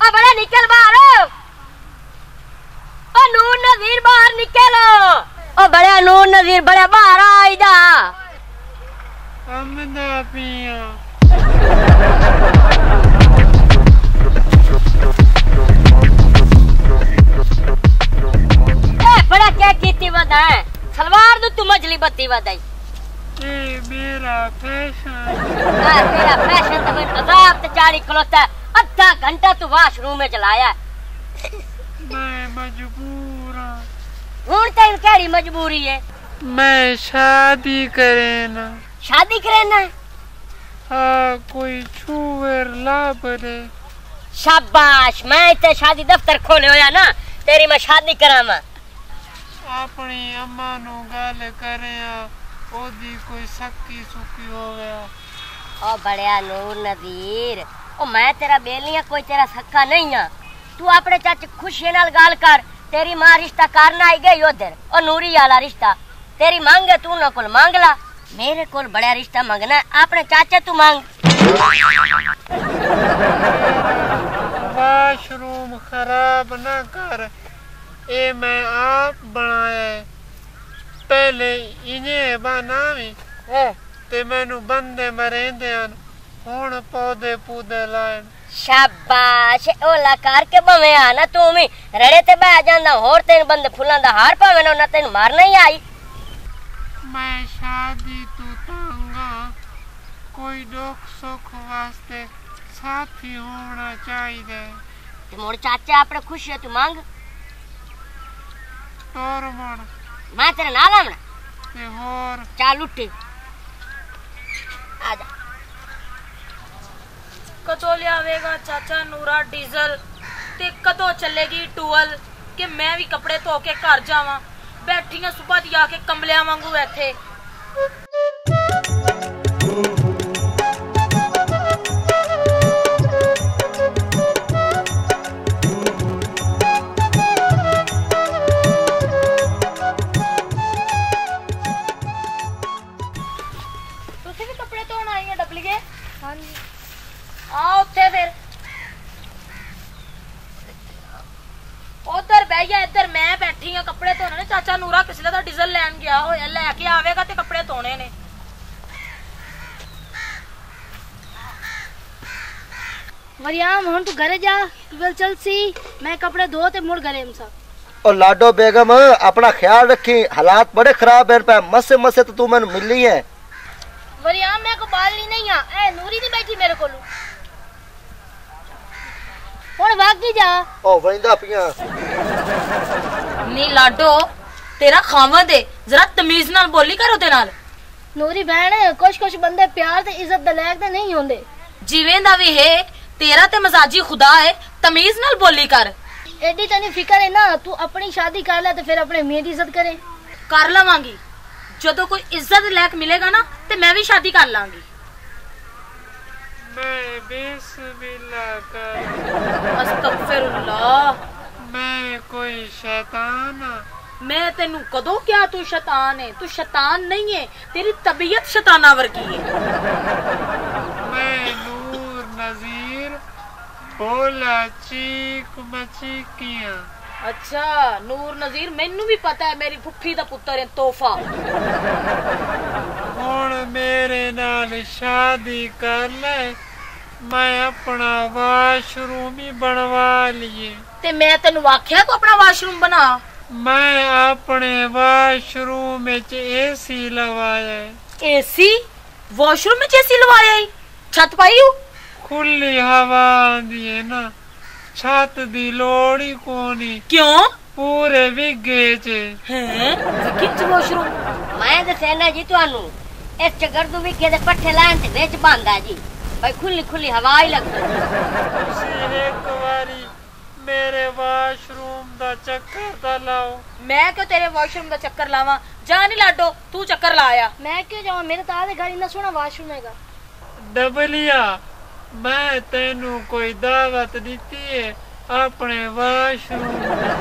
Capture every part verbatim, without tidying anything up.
ओ बड़ा निकल बाहर। ओ नूर नजीर बाहर निकलो। ओ बड़ा नूर नजीर बड़ा बाहर आ इदा। हम ना पिया। ए बड़ा क्या कीती वदा है? सलवार दो तू मजली बत्ती वदाई। ए मेरा फैशन। हां तेरा फैशन तो मैं अजाब ते चाली खलोता आधा घंटा तू वॉशरूम में चलाया। मैं मजबूर हूं। हुन तेरी केड़ी मजबूरी है? मैं शादी करे ना। शादी करे ना? हाँ कोई छुएर लाभरे। शाबाश मैं ते शादी दफ्तर खोले होया ना तेरी मैं शादी करावा। अपनी अम्मा नु गल करे ओदी कोई सक्की सुकी हो गया। ओ बड़या नूर नजीर ओ मैं तेरा बेलियां कोई तेरा सक्का नहीं आ। तू अपने चाचे खुशी नाल गाल कर। तेरी मां रिश्ता करना आई गई उधर ओ नूरी वाला रिश्ता। तेरी मांग है तू ना कोल मांग ला। मेरे कोल बड़ा रिश्ता मांगना है अपने चाचे तू मांग। वॉशरूम खराब ना कर। ए मैं आप बनाया पहले इन्हें बनावी ते मैनू बंदे मरेंदे हन हुण पौधे पूधे लाए। शाबाश ओला करके बवे आ ना तू भी रड़े ते बह जांदा होर तेन बंदे फुल्लां दा हार पावे ना तेन मारना ही आई। मैं शादी तू तांगा कोई दुख सुख वास्ते साथी होना चाहिए। ते मोर चाचा अपने खुशी है तू मांग। तोर मन मैं तेरे नाल आना ते होर चल उठ आजा। कदों लियावेगा चाचा नूरा डीजल ते कदों चलेगी टूअल कि मैं भी कपड़े धो के घर जावां। बैठी हां सुबह दी आके कंबलियां वांगू इत्थे। तुसीं भी कपड़े धोण आई हैं डबलीए? हां जी। आओ उत्थे फिर उधर बह जा इधर मैं बैठी हां कपड़े धोने ने। चाचा नूरा किसले दा डीजल लैन गया होया लैके आवेगा ते कपड़े धोने ने। मरियम हुन तू घरे जा टूवेल चल सी मैं कपड़े धो ते मुड़ घरे हमसा। और लाडो बेगम अपना ख्याल रखी हालात बड़े खराब है पे मसे मसे तो तू मैंने मिली है। मरियम मैं को बालनी नहीं आ ए नूरी नहीं बैठी मेरे कोलू हुन भागी जा। ओ वंदा पिया नी लाडो तेरा खावंद है जरा तमीज नाल बोली कर ओदे नाल। नूरी बहन कुछ कुछ बंदे प्यार ते इज्जत दे लायक ते नहीं होंदे। जिवें दा भी है तेरा ते मजाजी खुदा है तमीज नाल बोली कर। एडी तनी फिक्र है ना तू अपनी शादी कर ले तो फिर अपने मियां दी इज्जत करे। कर लवांगी जदों कोई इज्जत लायक मिलेगा ना ते मैं भी शादी कर लांगी। मैं बिस्मिल्लाह कर। अस्तगफिरुल्लाह। मैं कोई शैतान हाँ? मैं तेनू कदों क्या तू शैतान है? तू शैतान नहीं है तेरी तबीयत शैताना वर्गी है। मैं नूर नजीर बोला चीक मचीकियां। अच्छा नूर नजीर मैनू भी पता है मेरी फुफी दा पुत्तर है तोहफा। हुण मेरे नाल शादी कर ले मैं अपना वाशरूम ही बनवा लिए। ते मैं तेनू आख्या तू अपना वाशरूम बना। मैं अपने वाशरूम में एसी लवाया। एसी वॉशरूम में एसी लवाया ही छत पाई हूँ खुली हवा आंदी है ना छत दी लोड़ ही कोनी। क्यों पूरे विगे च हैं किच वॉशरूम। मैं दसेना जी तुहानू इस चगरदू विखे दे पट्ठे लाइन ते विच बांदा जी भाई खुली खुली हवा ही लगदी। एक बारी मेरे वाशरूम दा चक्कर ता लाओ। मैं क्यों तेरे वॉशरूम दा चक्कर लावा? जा नहीं लाडो तू चक्कर लाया। मैं क्यों जाऊं मेरे ताले घर इतना सोना वॉशरूम हैगा। डबलिया मैं तेनू कोई दावत दीती है अपने वाशरूम।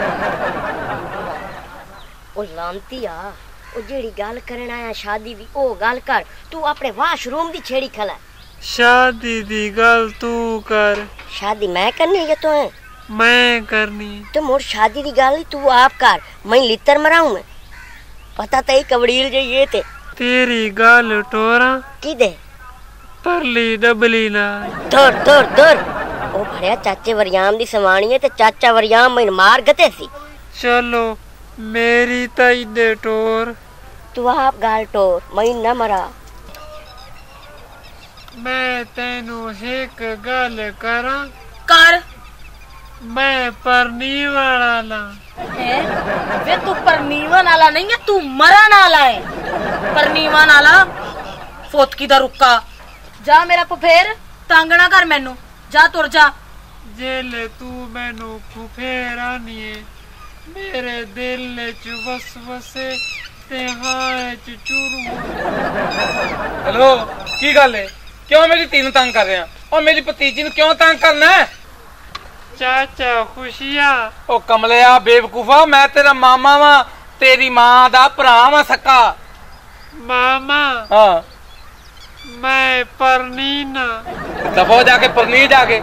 ओ लांती आ ओ जेड़ी गल करन आया शादी दी ओ गल कर तू अपने वाशरूम दी छेड़ी खला। शादी दी गल तू कर। शादी मैं करनी है तो है मैं करनी तो मोर शादी दी गल तू आप कर, मैं लितर मराऊं मैं पता तई कबड़ील जे ये ते तेरी गल टोरा की दे परली डबली ना दूर दूर दूर ओ भड़िया चाचे वरियाम दी सवाणी है ते चाचा वरियाम मैं मार गते सी। चलो मेरी तई दे टोर तू आप गाल टोर मैं न मरा। मैं तेनू एक गल करा कर मैं परनी वाला ला है वे तू परनीवा नाला नहीं है, तू मरा नाला है। परनीवा नाला फोतकी दा रुक्का जा मेरा फुफेर तांगना कर मैनू जा तुर जा। जेले तू मैनू फुफेरा नहीं मेरे दिल च वस वसे ते हाय च चुरू। हेलो की गल है क्यों मेरी तीन तंग कर रहे हैं और मेरी भतीजी नु क्यों तंग करना है? चाचा खुशिया ओ कमलिया बेवकूफा मैं तेरा मामा वा तेरी मां दा भरा वा सक्का। मामा हाँ मैं परनी ना दफो जाके परनी जाके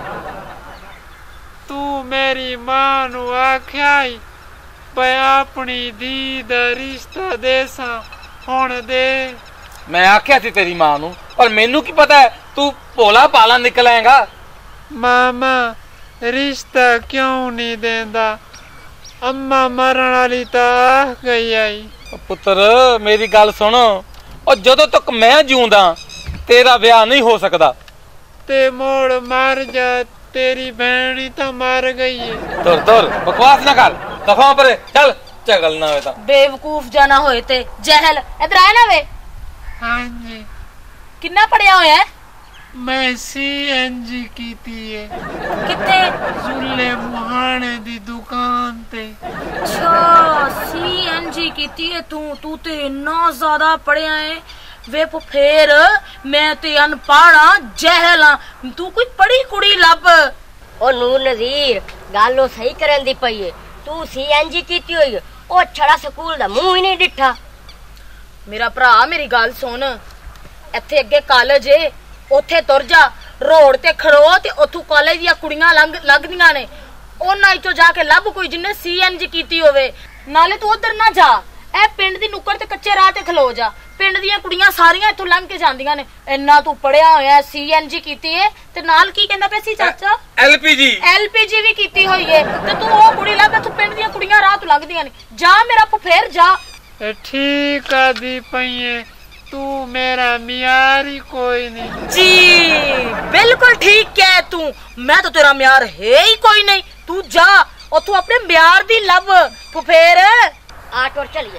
तू मेरी मां नु आख्या पे अपनी धी दा रिश्ता देसा हुण दे। मैं आख्या थी तेरी मां नु पर मेनू की पता है तू भोला पाला निकलेगा। मामा रिश्ता क्यों नहीं देंदा अम्मा मरण वाली ता आ गई आई। पुत्र मेरी गल सुन और जदों तक मैं जीउंदा तेरा ब्याह नहीं हो सकता। ते मोड़ मर जा तेरी बहन ही तो मर गई है। तुर तुर बकवास ना कर दफा पर चल चगल ना होता बेवकूफ जाना होए ते जहल इधर आए ना वे। हाँ जी किन्ना पढ़िया होया है? मैं सी एन जी कीती है किथे जुल्ले मुहाने दी दुकान ते। अच्छा सी एन जी कीती है तू तू ते इन्ना ज्यादा पढ़िया है वे फुफेर मैं ते अनपढ़ा जहला तू कोई पढ़ी कुड़ी लब। ओ नूर नजीर गालो सही करन दी पई है तू सी एन जी कीती होई ओ छड़ा स्कूल दा मुंह ही नहीं डिठा। मेरा भरा मेरी गल सुन इत्थे अगे कॉलेज है उथे तुर जा रोड ते खड़ो ते उथों कॉलेज दी कुड़ियां लंघ लगदियां ने उन्हां चों जाके लभ कोई जिन्ने सी एन जी कीती होवे। नाले तू उधर ना जा ए पिंड दी नुक्कड़ ते कच्चे राह ते खलो जा पिंड दियां कुड़ियां सारियां इथों लंघ के जांदियां ने। इन्ना तू पढ़िया होया सी एन जी कीती है ते नाल की कहंदा पे सी चाचा L P G L P G भी कीती होई है ते तू ओ कुड़ी लभ तू पिंड दियां कुड़ियां राह तो लंघदियां ने जा मेरा फुफेर जा। ठीक आदि पई तू मेरा मियार ही कोई नहीं। जी बिल्कुल ठीक कह तू मैं तो तेरा म्यार है ही कोई नहीं। तू जा और तू अपने म्यार दी लब फुफेर आठ और चलिए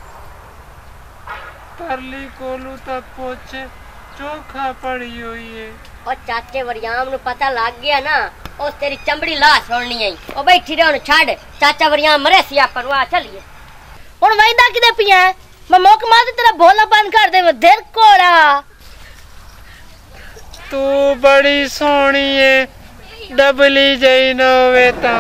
परली कोलू तक पहुंचे चोखा पड़ी हुई है। और चाचे वरियाम नु पता लग गया ना उस तेरी चमड़ी ला छोड़नी है। ओ बैठी रह छड़ चाचा वरियाम मरे सी अपन आ चलिए हुण वैदा किदे पिया मैं मोक मार दे तेरा भोला बंद कर दे मैं देर कोड़ा। तू बड़ी सोहनी है डबली जई न होवे ता।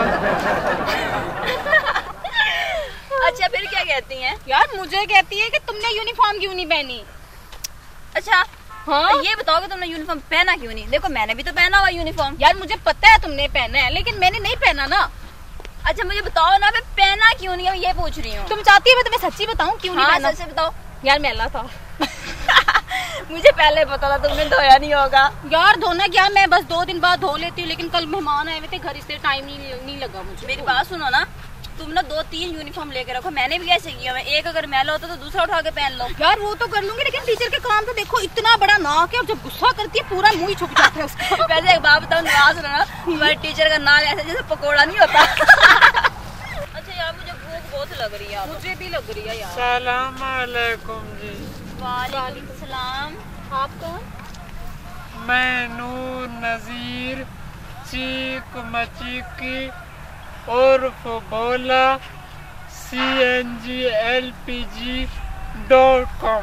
अच्छा फिर क्या कहती हैं? यार मुझे कहती है कि तुमने यूनिफॉर्म क्यों नहीं पहनी। अच्छा हाँ ये बताओ कि तुमने यूनिफॉर्म पहना क्यों नहीं? देखो मैंने भी तो पहना हुआ यूनिफॉर्म। यार मुझे पता है तुमने पहना है लेकिन मैंने नहीं पहना ना। अच्छा मुझे बताओ ना मैं पहना क्यों नहीं है ये पूछ रही हूँ। तुम चाहती है मैं तुम्हें सच्ची बताऊँ क्यों नहीं पहना? सच्ची बताओ। यार मैला था मुझे पहले पता था तुमने धोया नहीं होगा। यार धोना क्या मैं बस दो दिन बाद धो लेती हूँ लेकिन कल मेहमान आए हुए थे घर इसलिए टाइम नहीं नहीं लगा मुझे। मेरी बात सुनो ना तुम ना दो तीन यूनिफॉर्म लेके रखो मैंने भी ऐसे किया है एक अगर मैला होता तो दूसरा उठा के पहन लो। यार वो तो कर लूंगी लेकिन टीचर के काम तो देखो इतना बड़ा नाक है और जब गुस्सा करती है पूरा मुंह ही छुप जाता है उसका। वैसे एक बात बताओ नवाज ना तुम्हारे टीचर का नाक ऐसे जैसे पकोड़ा नहीं होता। अच्छा यार मुझे भूख बहुत लग रही है। मुझे भी लग रही है यार। सलाम अलैकुम जी। वालेकुम सलाम। आप कौन? मैं नूर नजीर चीक मचीकी उर्फ भोला C N G L P G dot com.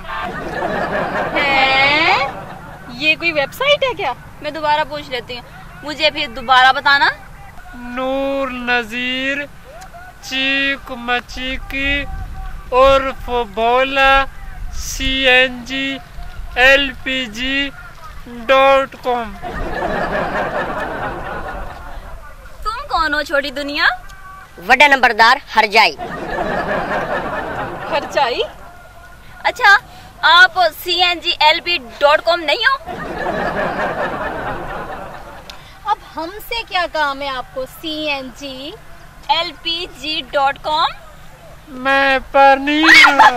ये कोई वेबसाइट है क्या? मैं दोबारा पूछ लेती हूँ मुझे फिर दोबारा बताना। नूर नजीर चीक मचीकी उर्फ भोला C N G L P G dot com. तुम कौन हो छोटी दुनिया? वड्डा नंबरदार हरजाई। खर्चाई? अच्छा, आप C N G L P dot com नहीं हो? अब हमसे क्या काम है आपको? C N G L P G dot com. मैं परनीना।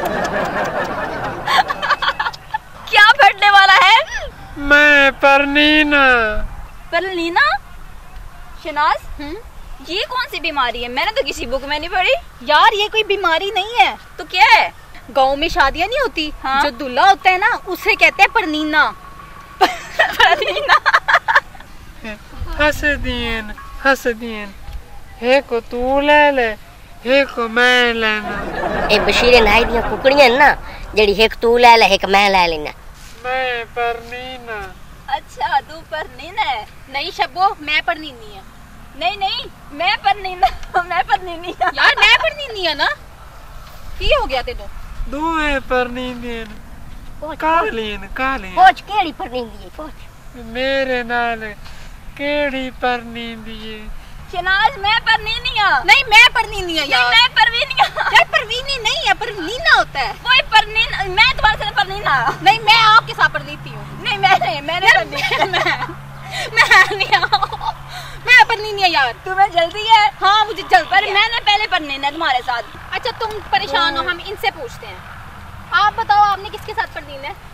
क्या फटने वाला है? मैं परनीना। परनीना? शनाज, ये कौन सी बीमारी है? मैंने तो किसी बुक में नहीं पढ़ी। यार ये कोई बीमारी नहीं है। तो क्या है? गांव में शादियां नहीं होती, हाँ? जो दूल्हा होता है ना उसे कहते हैं परनीना। परनीना। हंस दियन हंस दियन। हे को तू ले ले, हे को मैं लेना। ए बशीरे नाई दियां कुकड़ियां ना, जेड़ी एक तू ले ले एक मैं ले लेना। मैं परनीना। अच्छा, तू परनीना है? नहीं शब्बो, मैं परनीनी है। नहीं नहीं, मैं परनीना। मैं परनीनी। यार मैं परनीनी है ना। की हो गया तेनों? दोए परनीदियन। कालीन कालीन। पोच केड़ी परनींदी है पोच। मेरे नाल केड़ी परनींदी है? शनाज, मैं परनीनी हूं। नहीं मैं परनीनी है यार। मैं परवीनी हूं। यार परवीनी नहीं है, परनीना होता है। कोई परनीना, मैं तुम्हारे साथ परनीना। नहीं मैं आपके साथ परनीती हूँ। नहीं मैं नहीं, मैंने परनीना। मैं मैं नहीं हूँ। मैं परनीनी है यार। तुम्हें जल्दी है? हाँ मुझे जल्दी पर है। मैंने पहले परनीना तुम्हारे साथ। अच्छा तुम परेशान हो, हम इनसे पूछते हैं। आप बताओ आपने किसके साथ परनीना है?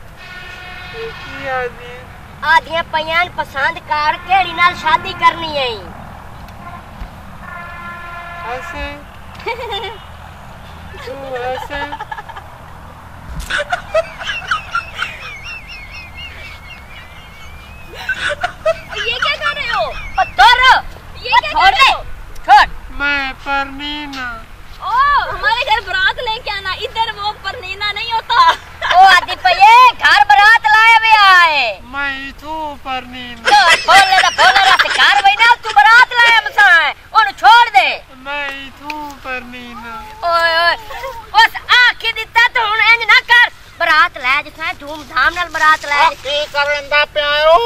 आधियां पयान पसंद कर केड़ी नाल शादी करनी है? हंसे तू हंसे। ये क्या कर रहे हो? पत्थर ये क्या छोड़ कर रहे दे हो? छोड़। मैं परनीना। ओ, हमारे घर बारात लेके आना। इधर वो परनीना नहीं होता। ओ आदि पये घर बारात लाए वे आए। मैं तू परनीना। तो बोले दा बोले रा से घर वई ना तू बारात लाया मसा है, ओनु छोड़ दे। मैं तू परनीना। ओए ओए उस आखी दिता तो हुन इंज ना कर। बारात ले जिथे धूमधाम नाल बारात ले। की करंदा प्यारो।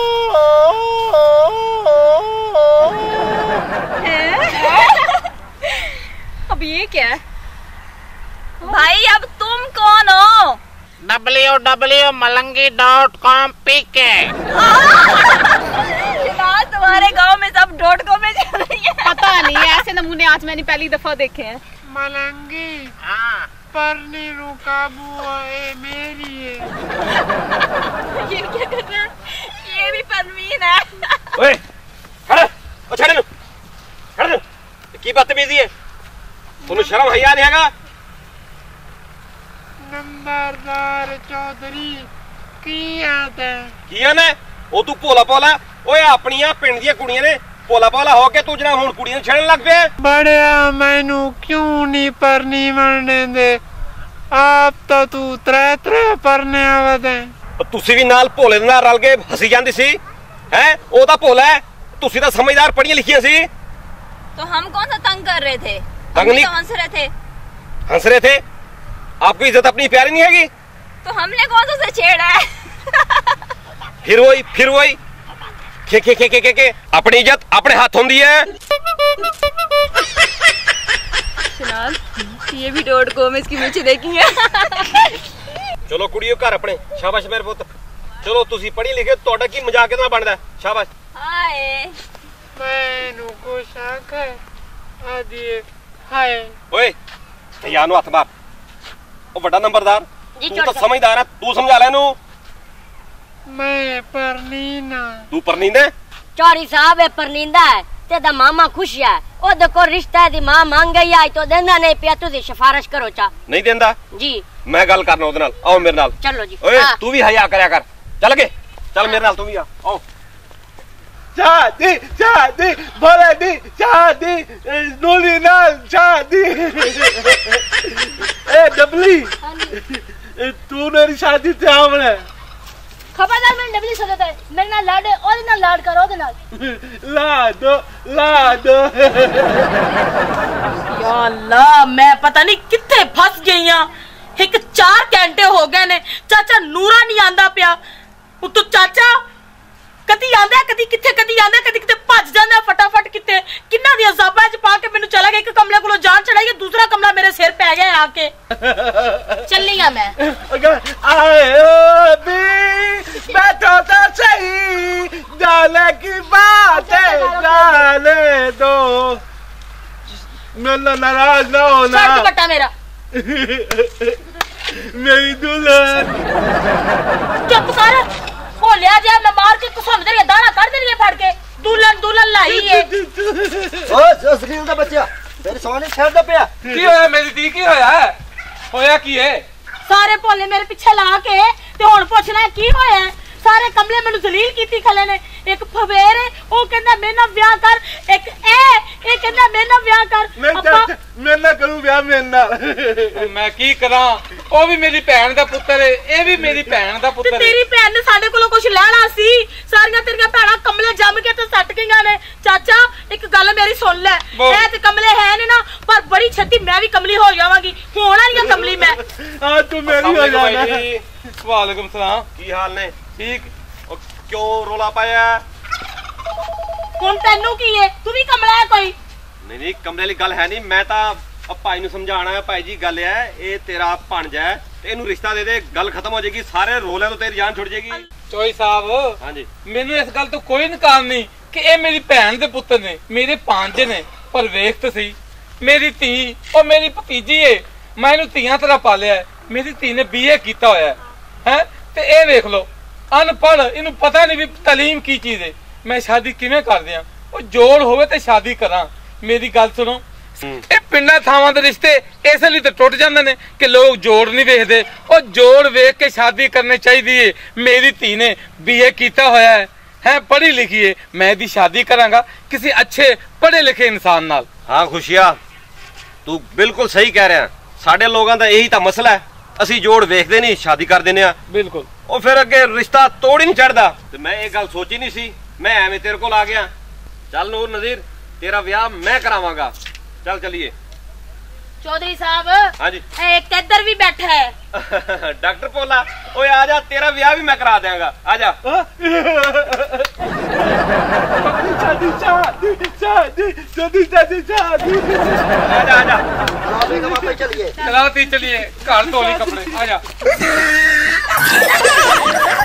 अब ये क्या है? भाई अब तुम कौन हो? डब्ल्यू डब्ल्यू मलंगी डॉट कॉम पी के। तुम्हारे गांव में सब डॉट कॉम में चल रही है। पता नहीं, ऐसे नमूने आज मैंने पहली दफा देखे हैं। मलंगी हाँ परनी रुकाबू ए मेरी है। ये क्या कर रहा है? ये भी परवीन है। ओए खड़ा ओ छड़े नु खड़ा नु की बदतमीजी है? तन्नू शर्म हया नहीं हैगा? नंबरदार चौधरी की आते की ने ओ तू भोला भोला ओए अपनियां पिंड दी कुड़ियां ने भोला भोला हो के तू जना हुन कुड़ियां छड़न लग पे। बड़िया मैनू क्यों नहीं परनी बनने दे? आप तो तू त्रै त्रै परने आवदे। तुसी भी नाल भोले दे नाल रल के हसी जांदी सी हैं? ओ ता भोला है, तुसी ता समझदार पढ़ियां लिखियां सी। तो हम कौन सा तंग कर रहे थे? तंग नहीं, तो हंस रहे थे। हंस रहे थे? आपकी इज्जत अपनी प्यारी नहीं हैगी? तो हमने कौन सा से छेड़ा है? फिर वही फिर वही खे खे खे खे खे अपनी इज्जत अपने हाथ होंदी है। सुनाल, ये भी डॉट कॉम इसकी नीचे देखी है। चलो कुड़ियों घर अपने। शाबाश मेरे पुत। चलो तुसी पढ़ी लिखे, तोड़ा की मजाक इतना बनदा है। शाबाश। हाय मैनू कुछ आखे आदि हाय। ओए यार नु हाथ मार। ओ बड़ा नंबरदार जी, तू छोड़ तो दो। समझदार है, तू समझा ले नु। मैं परनीना। तू परनींदा चौरी साहब है परनींदा है ते दा मामा खुश है। ओ देखो रिश्ता दी मां मांग गई आई तो देंदा नहीं पिया। तुसी सिफारिश करो चा। नहीं देंदा? जी मैं गल करना ओदे नाल। आओ मेरे नाल। चलो जी। ओए हाँ। तू भी हया करया कर। चल के चल मेरे नाल तू भी आ। आओ शादी शादी बोले दी शादी नूली नाल शादी। ए डबली तू मेरी शादी ते आवणे। खबरदार मैंने डबली सदता है। मेरे नाल लाड है और ना लाड करो दे नाल। ला दो ला दो। या अल्लाह, मैं पता नहीं कित्थे फस गई हां। एक चार घंटे हो गए ने चाचा नूरा नहीं आंदा पिया। ਉਤੋਂ ਚਾਚਾ ਕਦੀ ਆਂਦਾ ਕਦੀ ਕਿੱਥੇ ਕਦੀ ਆਂਦਾ ਕਦੀ ਕਿਤੇ ਭੱਜ ਜਾਂਦਾ ਫਟਾਫਟ ਕਿਤੇ ਕਿੰਨਾ ਦੀਆਂ ਜ਼ਾਬਾਂ ਚ ਪਾ ਕੇ ਮੈਨੂੰ ਚਲਾ ਗਿਆ। ਇੱਕ ਕਮਲੇ ਕੋਲੋਂ ਜਾਨ ਚੜਾਈ ਦੂਸਰਾ ਕਮਲਾ ਮੇਰੇ ਸਿਰ ਪੈ ਗਿਆ ਆ ਕੇ। ਚੱਲੀ ਆ ਮੈਂ आए भी बैठो तो सही जाने की बात है जाने दो मेरा नाराज ना होना ਛੱਡ ਦੁਪੱਟਾ ਮੇਰਾ। मेरी दुल्हन ਚੁੱਪ ਕਰ ਭੋਲਿਆ ਜਾ ਮੈਂ ਮਾਰ ਕੇ ਘੁੰਮ ਦੇ ਦਾਣਾ ਕੱਢ ਦੇਣਗੇ ਫੜ ਕੇ। ਦੁਲਨ ਦੁਲਨ ਲਾਈ ਏ। ਓ ਜਸਲੀਲ ਦਾ ਬੱਚਾ ਤੇਰੇ ਸੋਨੇ ਛੱਡ ਪਿਆ। ਕੀ ਹੋਇਆ ਮੇਰੀ ਧੀ ਕੀ ਹੋਇਆ ਹੋਇਆ ਕੀ ਹੈ? ਸਾਰੇ ਭੋਲੇ ਮੇਰੇ ਪਿੱਛੇ ਲਾ ਕੇ ਤੇ ਹੁਣ ਪੁੱਛਣਾ ਕੀ ਹੋਇਆ। ਸਾਰੇ ਕਮਲੇ ਮੈਨੂੰ ਜ਼ਲੀਲ ਕੀਤੀ ਖਲੇ ਨੇ। ਇੱਕ ਫਵੇਰ ਉਹ ਕਹਿੰਦਾ ਮੇਰੇ ਨਾਲ ਵਿਆਹ ਕਰ ਇੱਕ ਇਹ ਇਹ ਕਹਿੰਦਾ ਮੇਰੇ ਨਾਲ ਵਿਆਹ ਕਰ। ਮੇਰੇ ਨਾਲ ਕਰੂ ਵਿਆਹ ਮੇਰੇ ਨਾਲ। ਮੈਂ ਕੀ ਕਰਾਂ ਉਹ ਵੀ ਮੇਰੀ ਭੈਣ ਦਾ ਪੁੱਤਰ ਹੈ ਇਹ ਵੀ ਮੇਰੀ ਭੈਣ ਦਾ ਪੁੱਤਰ ਹੈ। ਤੇਰੀ ਭੈਣ ਨੇ ਸਾਡੇ ਕੋਲੋਂ ਕੁਝ ਲੈਣਾ ਸੀ। ਸਾਰੀਆਂ ਤੇਰੀਆਂ ਭੈਣਾਂ ਕਮਲੇ ਜੰਮ ਕੇ ਤੇ ਸੱਟ ਗਈਆਂ ਨੇ। ਚਾਚਾ ਇੱਕ ਗੱਲ ਮੇਰੀ ਸੁਣ ਲੈ ਇਹ ਤੇ ਕਮਲੇ ਹੈ ਨੇ ਨਾ ਪਰ ਬੜੀ ਛੇਤੀ ਮੈਂ ਵੀ ਕਮਲੀ ਹੋ ਜਾਵਾਂਗੀ। ਹੋਣਾ ਨਹੀਂ ਕਮਲੀ ਮੈਂ। ਆ ਤੂੰ ਮੇਰੀ ਹੋ ਜਾਣਾ। ਵਾਲੇਕੁਮ ਸਲਾਮ ਕੀ ਹਾਲ ਨੇ? ਠੀਕ। ਉਹ ਕਿਉਂ ਰੋਲਾ ਪਾਇਆ? ਹੁਣ ਤੈਨੂੰ ਕੀ ਏ ਤੂੰ ਵੀ ਕਮਲਾ ਹੈ ਕੋਈ? ਨਹੀਂ ਨਹੀਂ ਕਮਲੇ ਵਾਲੀ ਗੱਲ ਹੈ ਨਹੀਂ। ਮੈਂ ਤਾਂ ਭਾਈ ਨੂੰ ਸਮਝਾਣਾ ਹੈ। ਭਾਈ ਜੀ ਗੱਲ ਹੈ ਇਹ ਤੇਰਾ ਭਾਣਜਾ ਹੈ ਤੇ ਇਹਨੂੰ ਰਿਸ਼ਤਾ ਦੇ ਦੇ ਗੱਲ ਖਤਮ ਹੋ ਜਾਏਗੀ। ਸਾਰੇ ਰੋਲਿਆਂ ਤੋਂ ਤੇਰੀ ਜਾਨ ਛੁੱਟ ਜਾਏਗੀ। ਚੋਈ ਸਾਹਿਬ ਹਾਂਜੀ ਮੈਨੂੰ ਇਸ ਗੱਲ ਤੋਂ ਕੋਈ ਇਨਕਾਰ ਨਹੀਂ ਕਿ ਇਹ ਮੇਰੀ ਭੈਣ ਦੇ ਪੁੱਤਰ ਨੇ ਮੇਰੇ ਭਾਂਜੇ ਨੇ ਪਰ ਵੇਖ ਤਾਂ ਸਹੀ ਮੇਰੀ ਧੀ ਉਹ ਮੇਰੀ ਭਤੀਜੀ ਏ। ਮੈਂ ਇਹਨੂੰ ਧੀਆਂ ਤਰ੍ਹਾਂ ਪਾਲਿਆ। ਮੇਰੀ ਧੀ ਨੇ ਬੀਏ ਕੀਤਾ ਹੋਇਆ ਹੈ ਤੇ ਇਹ ਵੇਖ ਲਓ ਅਨਪੜ੍ਹ ਇਹਨੂੰ ਪਤਾ ਨਹੀਂ ਵੀ ਤਾਲੀਮ ਕੀ ਚੀਜ਼ ਹੈ। ਮੈਂ ਸ਼ਾਦੀ ਕਿਵੇਂ ਕਰ ਦਿਆਂ? ਉਹ ਜੋੜ ਹੋਵੇ ਤੇ ਸ਼ਾਦੀ ਕਰਾਂ। ਮੇਰੀ ਗੱਲ ਸੁਣੋ ਇਹ ਪਿੰਡਾਂ ਥਾਵਾਂ ਦੇ ਰਿਸ਼ਤੇ ਇਸ ਲਈ ਤਾਂ ਟੁੱਟ ਜਾਂਦੇ ਨੇ ਕਿ ਲੋਕ ਜੋੜ ਨਹੀਂ ਵੇਖਦੇ। ਉਹ ਜੋੜ ਵੇਖ ਕੇ ਸ਼ਾਦੀ ਕਰਨੀ ਚਾਹੀਦੀ ਏ। ਮੇਰੀ ਧੀ ਨੇ ਬੀਏ ਕੀਤਾ ਹੋਇਆ ਹੈ ਹੈ ਪੜ੍ਹੀ ਲਿਖੀ ਏ। ਮੈਂ ਇਹਦੀ ਸ਼ਾਦੀ ਕਰਾਂਗਾ ਕਿਸੇ ਅੱਛੇ ਪੜ੍ਹੇ ਲਿਖੇ ਇਨਸਾਨ ਨਾਲ। ਹਾਂ ਖੁਸ਼ੀਆ ਤੂੰ ਬਿਲਕੁਲ ਸਹੀ ਕਹਿ ਰਿਹਾ। ਸਾਡੇ ਲੋਕਾਂ ਦਾ ਇਹੀ ਤਾਂ ਮਸਲਾ ਹੈ ਅਸੀਂ ਜੋੜ ਵੇਖਦੇ ਨਹੀਂ ਸ਼ਾਦੀ ਕਰ ਦਿੰਦੇ ਆ। ਬਿਲਕੁਲ ਉਹ ਫਿਰ ਅੱਗੇ ਰਿਸ਼ਤਾ ਤੋੜ ਹੀ ਨਹੀਂ ਚੜਦਾ। ਤੇ ਮੈਂ ਇਹ ਗੱਲ ਸੋਚੀ ਨਹੀਂ ਸੀ ਮੈਂ ਐਵੇਂ ਤੇਰੇ ਕੋਲ ਆ ਗਿਆ। ਚੱਲ ਨੂਰ ਨਜ਼ੀਰ ਤੇਰਾ ਵਿਆਹ ਮੈਂ ਕਰਾਵਾਂਗਾ। ਚੱਲ ਚਲੀਏ। ਚੌਧਰੀ ਸਾਹਿਬ ਹਾਂਜੀ ਇੱਕ ਇੱਧਰ ਵੀ ਬੈਠਾ ਹੈ ਡਾਕਟਰ ਪੋਲਾ ਓਏ ਆ ਜਾ ਤੇਰਾ ਵਿਆਹ ਵੀ ਮੈਂ ਕਰਾ ਦਿਆਂਗਾ। ਆ ਜਾ शादी शादी शादी शादी शादी शादी आ जा आ जा चलिए चलाओ ती चलिए घर धो ली कपड़े आ जा।